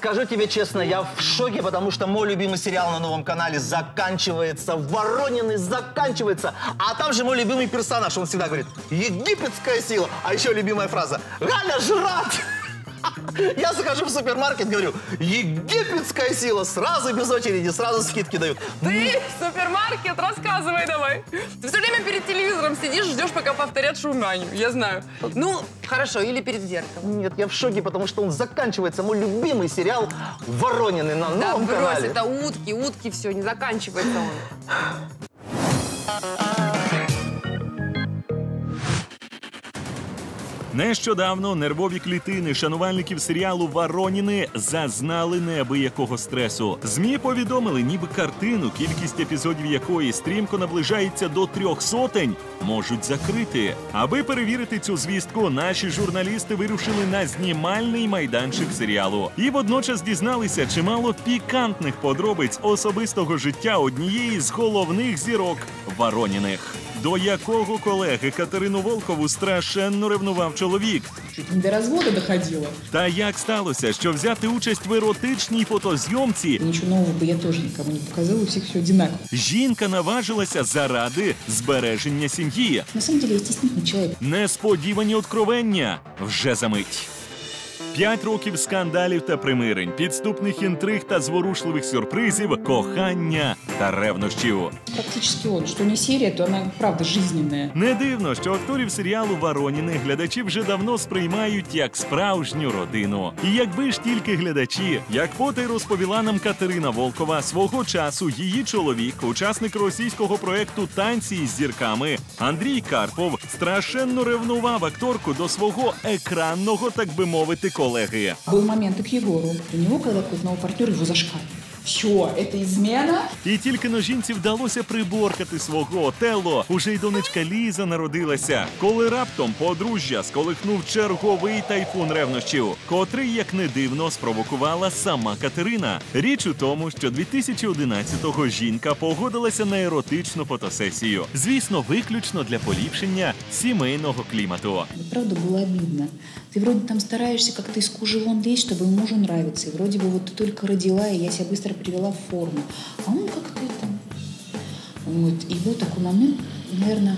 скажу тебе честно, я в шоке, потому что мой любимый сериал на новом канале заканчивается. Воронины заканчивается. А там же мой любимый персонаж, он всегда говорит: египетская сила. А еще любимая фраза: Галя, жрать! Я захожу в супермаркет, говорю: египетская сила, сразу без очереди, сразу скидки дают. Ты в супермаркет? Рассказывай давай. Ты все время перед телевизором сидишь, ждешь, пока повторят шурманю, я знаю. Ну, хорошо, или перед зеркалом. Нет, я в шоке, потому что он заканчивается. Мой любимый сериал «Воронины» на новом канале. Да брось, это утки, все, не заканчивается он. Нещодавно нервові клітини шанувальників серіалу «Воронины» зазнали неабиякого стресу. ЗМІ повідомили, ніби картину, кількість епізодів якої стрімко наближається до 300, можуть закрити. Аби перевірити цю звістку, наші журналісти вирушили на знімальний майданчик серіалу. І водночас дізналися чимало пікантних подробиць особистого життя однієї з головних зірок «Ворониних». До якого колеги Катерину Волкову страшенно ревнував чоловік. Чуть не до развода доходило. Та як сталося, що взяти участь в еротичній фотозйомці Ничего нового бы я тоже никому не показала, у всех все одинаково. жінка наважилася заради збереження сім'ї. На самом деле я стеснительный человек. Несподівані откровення вже за мить. 5 років скандалів та примирень, підступних інтриг та зворушливих сюрпризів, кохання та ревнощів. Практически он. Что не серия, то она правда жизненная. Не дивно, що акторів серіалу «Воронины» глядачі вже давно сприймають як справжню родину. І якби ж тільки глядачі, як потай розповіла нам Катерина Волкова, свого часу її чоловік, учасник російського проекту «Танці із зірками» Андрій Карпов, страшенно ревнував акторку до свого екранного, так би мовити, колеги. Был момент и к Егору. У него, когда какой-то новый партнер, его зашкаливает. Все, это измена. І тільки но жінці вдалося приборкати свого Отелло, уже й донечка Ліза народилася, коли раптом подружжя сколихнув черговий тайфун ревнощів, котрий, як не дивно, спровокувала сама Катерина. Річ у тому, що 2011-го жінка погодилася на еротичну фотосесію. Звісно, виключно для поліпшення сімейного клімату. Правда, было обидно. Ты вроде там стараешься как-то из кожи вон лезть, чтобы мужу нравиться. И вроде бы вот ты только родила, и я себя быстро привела в форму. А он как-то это... Вот. И был такой момент, наверное,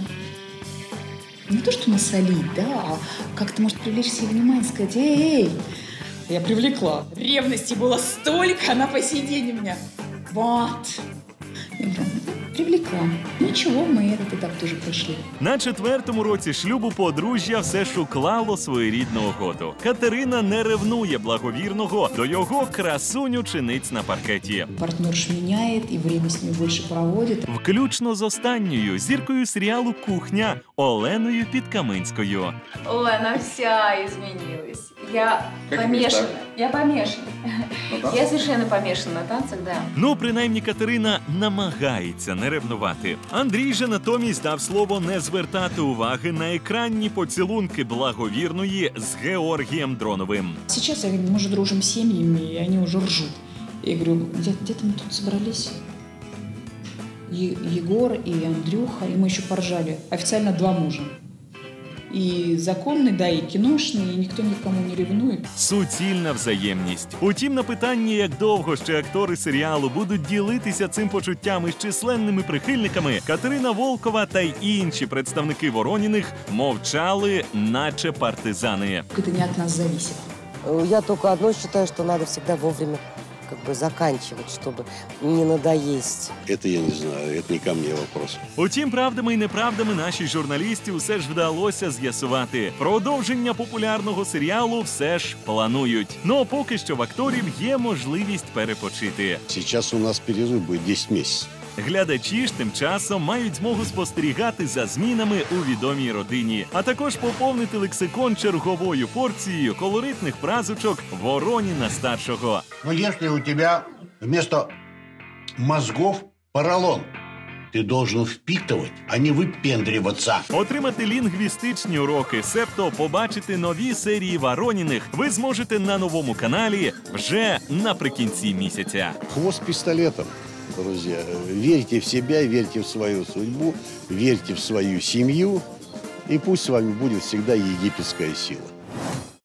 не то что насолить, да, а как-то, может, привлечь себе внимание, сказать: эй, я привлекла. Ревности было столько, она по сей день у меня. Вот. Я говорю, привлекла. Ничего, мы этот этап тоже прошли. На 4-му році шлюбу подружжя все ж уклало своєрідну угоду. Катерина не ревнує благовірного до його красуню-чиниць на паркеті. Партнерш меняет, и время с ней больше проводит. Включно з останньою зіркою серіалу «Кухня» Оленою Підкаминською. Она вся изменилась. Я Как помешана. мечта? Я помешана. На танцах? Я совершенно помешана на танцах, да. Ну, принаймні, Катерина намагається не ревнувати. Андрій же натомість дав слово не звертати уваги на екранні поцілунки благовірної з Георгієм Дроновим. Сейчас я говорю, мы же дружим с семьями, и они уже ржут. Я говорю, где-то мы тут собрались. Егор и Андрюха, и мы еще поржали. Официально 2 мужа. И законный, да, и киношный, и никто никому не ревнует. Суцільна взаємність. Утім, на питання, як довго ще актори серіалу будуть ділитися цим почуттям із численними прихильниками, Катерина Волкова та й інші представники «Ворониних» мовчали, наче партизани. Это не от нас зависит. Я только одно считаю, что надо всегда вовремя как бы заканчивать, чтобы не надоесть. Это я не знаю, это не ко мне вопрос. Утім, правдами і неправдами нашій журналісті все ж вдалося з'ясувати. Продовження популярного серіалу все ж планують. Ну, поки що в акторів є можливість перепочити. Сейчас у нас перерыв будет 10 месяцев. Глядачі ж тим часом мають змогу спостерігати за змінами у відомій родині, а також поповнити лексикон черговою порцією колоритних фразочок Вороніна-старшого. Но если у тебя вместо мозгов поролон, ты должен впитывать, а не выпендриваться. Отримати лінгвістичні уроки, себто побачити нові серії «Ворониних» ви зможете на новому каналі вже наприкінці місяця. Хвост пистолетом, друзья. Верьте в себя, верьте в свою судьбу, верьте в свою семью, и пусть с вами будет всегда египетская сила.